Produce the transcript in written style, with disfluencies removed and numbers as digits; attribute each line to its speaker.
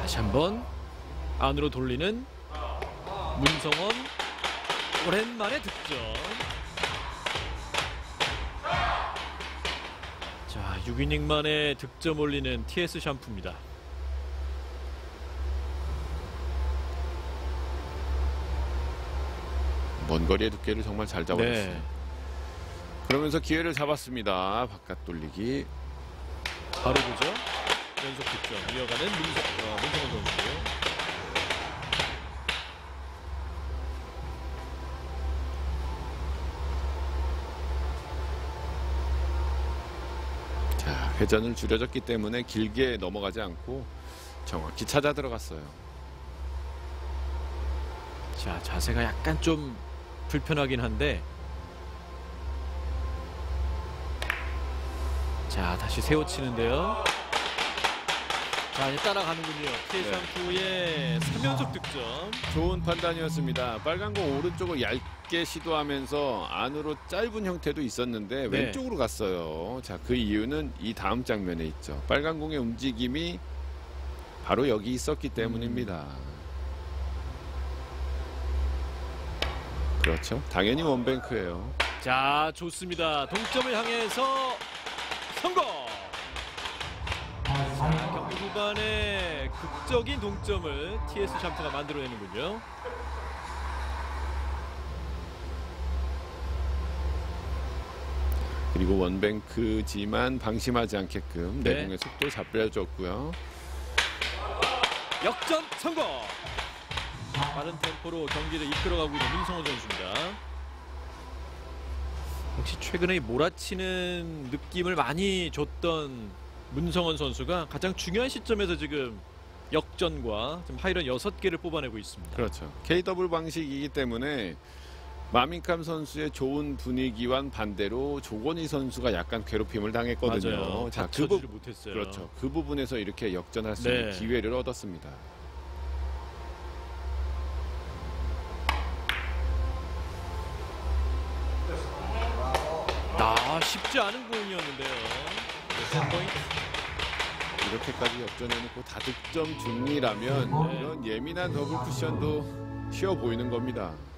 Speaker 1: 다시 한번 안으로 돌리는 문성원. 오랜만에 득점. 자, 6이닝 만에 득점 올리는 TS 샴푸입니다.
Speaker 2: 먼 거리의 두께를 정말 잘 잡아줬어요.
Speaker 1: 네.
Speaker 2: 그러면서 기회를 잡았습니다. 바깥 돌리기.
Speaker 1: 바로 보죠. 연속 득점 이어가는 문성원 선수.
Speaker 2: 자, 회전을 줄여줬기 때문에 길게 넘어가지 않고 정확히 찾아 들어갔어요.
Speaker 1: 자, 자세가 약간 좀 불편하긴 한데, 자, 다시 세워치는데요. 자, 이제 따라가는군요. TS 샴푸의 3연속 득점.
Speaker 2: 좋은 판단이었습니다. 빨간 공 오른쪽을 얇게 시도하면서 안으로 짧은 형태도 있었는데
Speaker 1: 네.
Speaker 2: 왼쪽으로 갔어요. 자, 그 이유는 이 다음 장면에 있죠. 빨간 공의 움직임이 바로 여기 있었기 때문입니다. 그렇죠. 당연히 원뱅크예요.
Speaker 1: 자, 좋습니다. 동점을 향해서 성공. 자, 경기 후반에 극적인 동점을 TS 샴푸가 만들어내는군요.
Speaker 2: 그리고 원뱅크지만 방심하지 않게끔
Speaker 1: 네.
Speaker 2: 내공의 속도 잡혀줬고요.
Speaker 1: 역전 성공. 빠른 템포로 경기를 이끌어가고 있는 문성원 선수입니다. 역시 최근에 몰아치는 느낌을 많이 줬던 문성원 선수가 가장 중요한 시점에서 지금 역전과 지금 하이런 6개를 뽑아내고 있습니다.
Speaker 2: 그렇죠. KW 방식이기 때문에 마민캄 선수의 좋은 분위기와는 반대로 조건희 선수가 약간 괴롭힘을 당했거든요.
Speaker 1: 맞아요.
Speaker 2: 자,
Speaker 1: 받쳐주지 못했어요.
Speaker 2: 그렇죠. 그 부분에서 이렇게 역전할 수 있는
Speaker 1: 네.
Speaker 2: 기회를 얻었습니다.
Speaker 1: 쉽지 않은 공이었는데요. 포인트.
Speaker 2: 이렇게까지 역전해놓고 다득점 중이라면 이런 예민한 더블 쿠션도 쉬워 보이는 겁니다.